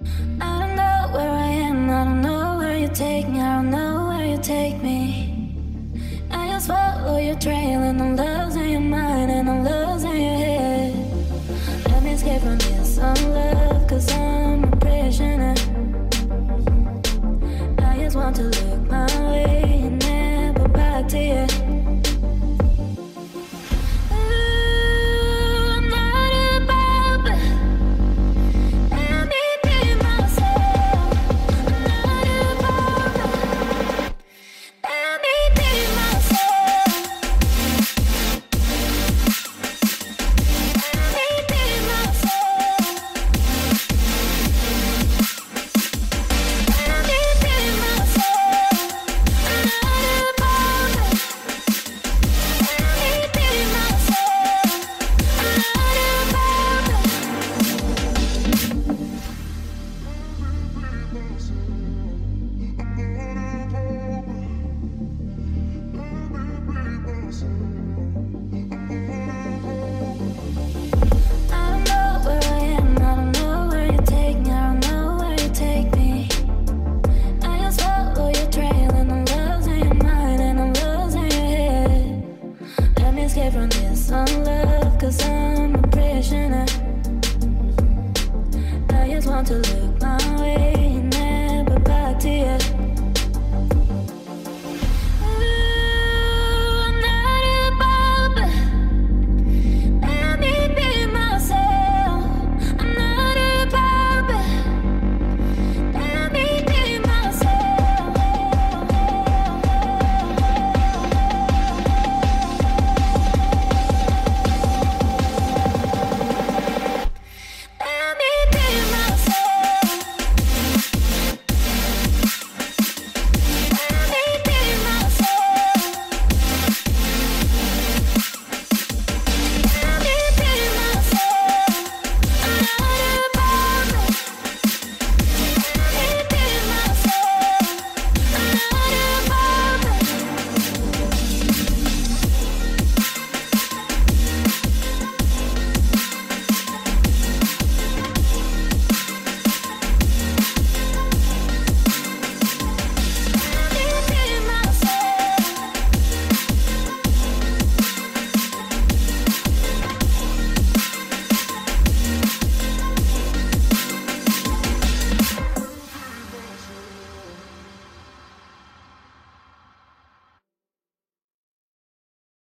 I don't know where I am, I don't know where you take me, I don't know where you take me. I just follow your trail and I'm losing your mind and I'm losing your head. Let me escape from this love, cause I'm a prisoner. I just want to look my way and never back to you. To look my way